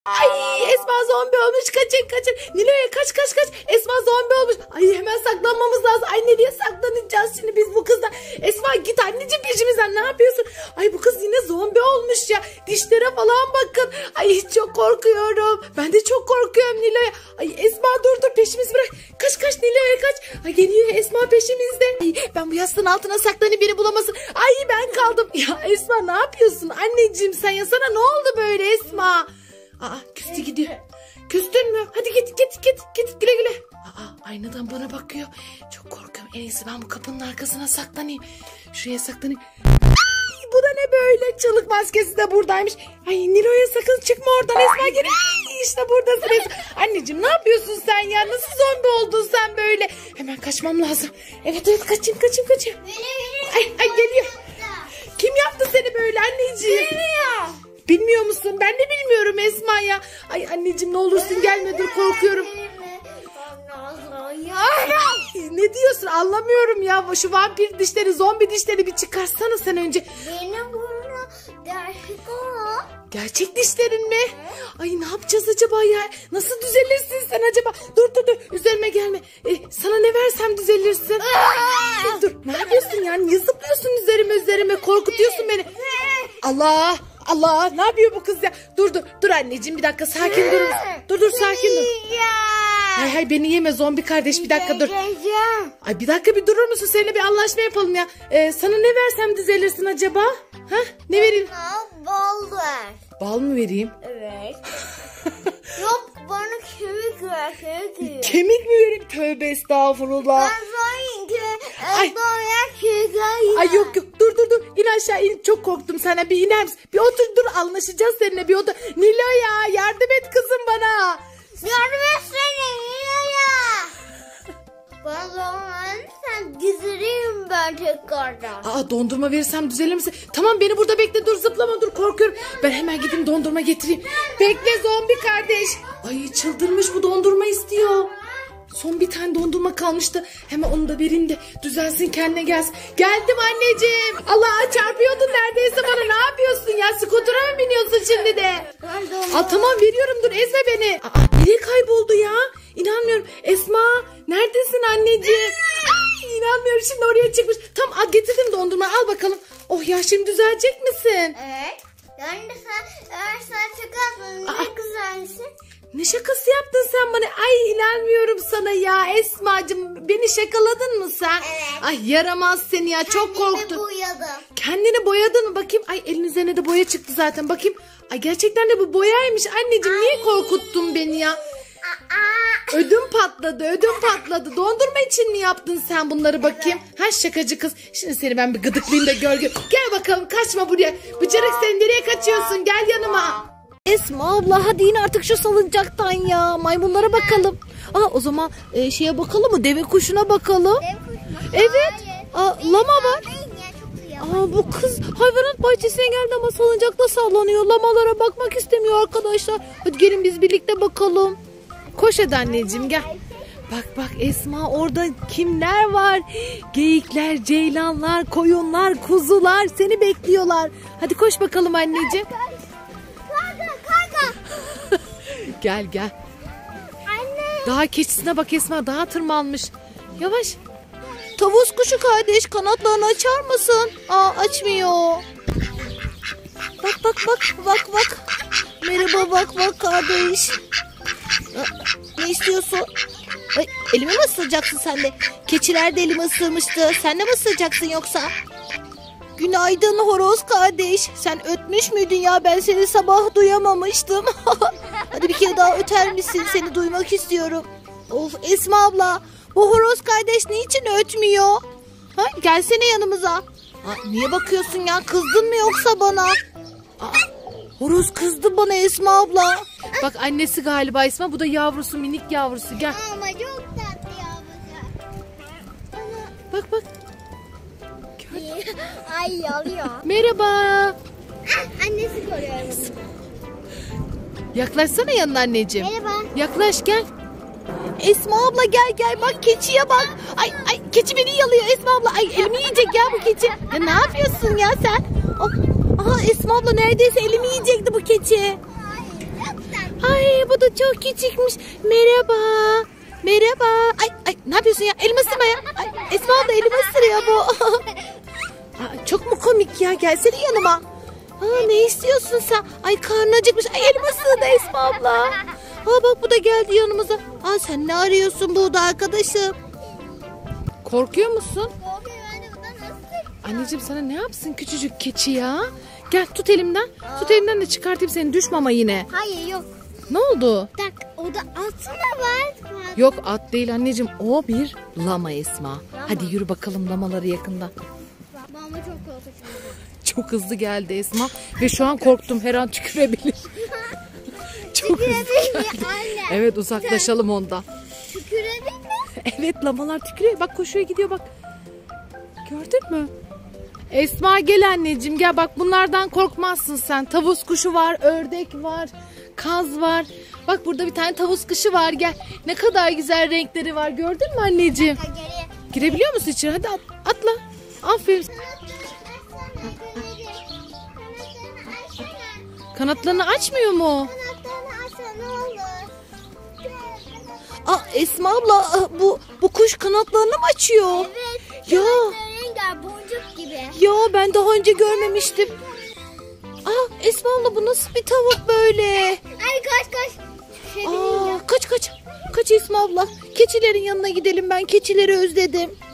Ay Esma zombi olmuş, kaçın. Nilo'ya kaç. Esma zombi olmuş. Ay hemen saklanmamız lazım. Ay nereye saklanacağız şimdi biz bu kızla? Esma git anneciğim peşimizden, ne yapıyorsun? Ay bu kız yine zombi olmuş ya. Dişlere falan bakın. Ay çok korkuyorum. Ben de çok korkuyorum Nilo'ya. Ay Esma dur peşimizi bırak. Kaç Nilo'ya kaç. Ay geliyor Esma peşimizde. Ay, ben bu yastığın altına saklanayım beni bulamasın. Ay ben kaldım. Ya Esma ne yapıyorsun anneciğim sen ya, sana ne oldu böyle Esma? Küstü gidiyor. Küstün mü? Hadi git güle. Aynadan bana bakıyor. Çok korkuyorum. En iyisi ben bu kapının arkasına saklanayım. Şuraya saklanayım. Ay, bu da ne böyle? Çığlık maskesi de buradaymış. Ay Nilo'ya sakın çıkma oradan Esma, gel. İşte buradasın Esma. Anneciğim ne yapıyorsun sen ya? Nasıl zombi oldun sen böyle? Hemen kaçmam lazım. Evet kaçayım. Ay geliyor. Kim yaptı seni böyle anneciğim? Bilmiyor musun? Ben de bilmiyorum Esma ya. Ay anneciğim ne olursun gelme, dur korkuyorum. Ne diyorsun anlamıyorum ya. Şu vampir dişleri, zombi dişleri bir çıkarsana sen önce. Benim bunu gerçek o. Gerçek dişlerin mi? Ay ne yapacağız acaba ya? Nasıl düzelirsin sen acaba? Dur üzerime gelme. Sana ne versem düzelirsin. Dur ne yapıyorsun ya? Niye zıplıyorsun üzerime? Korkutuyorsun beni. Allah ne yapıyor bu kız ya? Dur anneciğim bir dakika sakin dur. Dur sakin dur. Hay beni yeme zombi kardeş, bir dakika dur. Ay bir dakika bir durur musun? Seninle bir anlaşma yapalım ya. Sana ne versem düzelirsin acaba? Ha? Ne vereyim? Bal ver. Bal mı vereyim? Evet. Yok bana kemik ver. Kemik mi vereyim? Tövbe estağfurullah. Ay yok dur. İn aşağı in. Çok korktum sana. Bir iner misin? Bir otur dur, anlaşacağız seninle, bir otur. Nilo'ya yardım et kızım bana. Yardım etsene Nilo'ya. Bana sen düzeleyim ben tekrardan. Dondurma verirsem düzelir misin? Tamam beni burada bekle, dur zıplama, dur korkuyorum. Ben hemen gideyim dondurma getireyim. Bekle zombi kardeş. Ay çıldırmış bu, dondurma istiyor. Son bir tane dondurma kalmıştı. Hemen onu da vereyim de düzelsin, kendine gelsin. Geldim anneciğim. Allah çarpıyordun neredeyse bana, ne yapıyorsun ya? Skutura mı biniyorsun şimdi de? Tamam veriyorum, dur ezme beni. Nereye kayboldu ya? İnanmıyorum. Esma neredesin anneciğim? Ay, inanmıyorum, şimdi oraya çıkmış. Tamam getirdim dondurma, al bakalım. Oh ya şimdi düzelecek misin? Evet. Yani sen çıkarsın. Ne güzelsin. Ne şakası yaptın sen bana? Ay inanmıyorum sana ya Esma'cığım. Beni şakaladın mı sen? Evet. Ay yaramaz seni ya, çok korktum. Kendini boyadım. Kendini boyadın mı? Bakayım. Ay elin üzerine de boya çıktı zaten. Bakayım. Ay gerçekten de bu boyaymış anneciğim. Niye korkuttun beni ya? Ödüm patladı. Dondurma için mi yaptın sen bunları bakayım? Ha şakacı kız. Şimdi seni ben bir gıdıklayayım da gör. Gel bakalım, kaçma buraya. Bıcırık sen nereye kaçıyorsun? Gel yanıma. Esma abla hadi in artık şu salıncaktan ya. Maymunlara bakalım. O zaman şeye bakalım mı? Deve kuşuna bakalım. Evet. Lama var. Bu kız hayvanat bahçesine geldi ama salıncakta sallanıyor. Lamalara bakmak istemiyor arkadaşlar. Hadi gelin biz birlikte bakalım. Koş hadi anneciğim gel. Bak Esma, orada kimler var? Geyikler, ceylanlar, koyunlar, kuzular seni bekliyorlar. Hadi koş bakalım anneciğim. Gel. Anne. Daha keçisine bak Esma, daha tırmanmış. Yavaş. Tavus kuşu kardeş, kanatlarını açar mısın? Açmıyor. Bak. Merhaba bak kardeş. Ne istiyorsun? Ay, elimi mi ısıracaksın sen de? Keçiler de elimi ısırmıştı. Sen de mi ısıracaksın yoksa? Günaydın horoz kardeş. Sen ötmüş müydün ya? Ben seni sabah duyamamıştım. Hadi bir kere daha öter misin? Seni duymak istiyorum. Of Esma abla. Bu horoz kardeş niçin ötmüyor? Gelsene yanımıza. Niye bakıyorsun ya? Kızdın mı yoksa bana? Horoz kızdı bana Esma abla. Bak annesi galiba Esma. Bu da yavrusu, minik yavrusu. Gel. Ama çok tatlı yavrusu. Bak. Ay yalıyor. Merhaba. Annesi koruyor. Yaklaşsana yanına anneciğim. Merhaba. Yaklaş gel. Esma abla gel bak, keçiye bak. Ay keçi beni yalıyor Esma abla. Ay elimi yiyecek ya bu keçi. Ya ne yapıyorsun ya sen? Esma abla neredeyse elimi yiyecekti bu keçi. bu da çok küçükmüş. Merhaba. Merhaba. Ay ne yapıyorsun ya? Elma ısırma ya. Ay, Esma abla elma ısırıyor bu. Aa, çok mu komik ya? Gelsene yanıma. Aa, ne istiyorsun sen? Ay karnı acıkmış. Ay elma ısırdı Esma abla. Aa bak bu da geldi yanımıza. Aa sen ne arıyorsun burada arkadaşım? Korkuyor musun? Korkuyor anne, bundan nasıl? Anneciğim sana ne yapsın küçücük keçi ya? Gel tut elimden. Tut elimden de çıkartayım seni, düşme ama yine. Hayır yok. Ne oldu? Tak, o da altına var. Yok at değil anneciğim, o bir lama Esma. Hadi yürü bakalım lamaları yakında. Mama çok korkunç. Çok hızlı geldi Esma ve şu an korktum, her an tükürebilir. Çok hızlı. Tükürebilir anne. Evet uzaklaşalım ondan. Tükürebilir. Evet lamalar tükürüyor, bak koşuyor gidiyor bak. Gördün mü? Esma gel anneciğim gel, bak bunlardan korkmazsın sen. Tavus kuşu var, ördek var, kaz var. Bak burada bir tane tavus kuşu var, gel. Ne kadar güzel renkleri var, gördün mü anneciğim? Geriye. Girebiliyor musun içeri? Hadi atla. Aferin. Kanatlarını açmıyor mu? Kanatlarını açsa ne olur? Aa Esma abla bu kuş kanatlarını mı açıyor? Evet. Ya. Rengar boncuk gibi. Ya ben daha önce görmemiştim. Aa Esma abla bu nasıl bir tavuk böyle? Ay kaç. Aa kaç. Kaç Esma abla. Keçilerin yanına gidelim, ben keçileri özledim.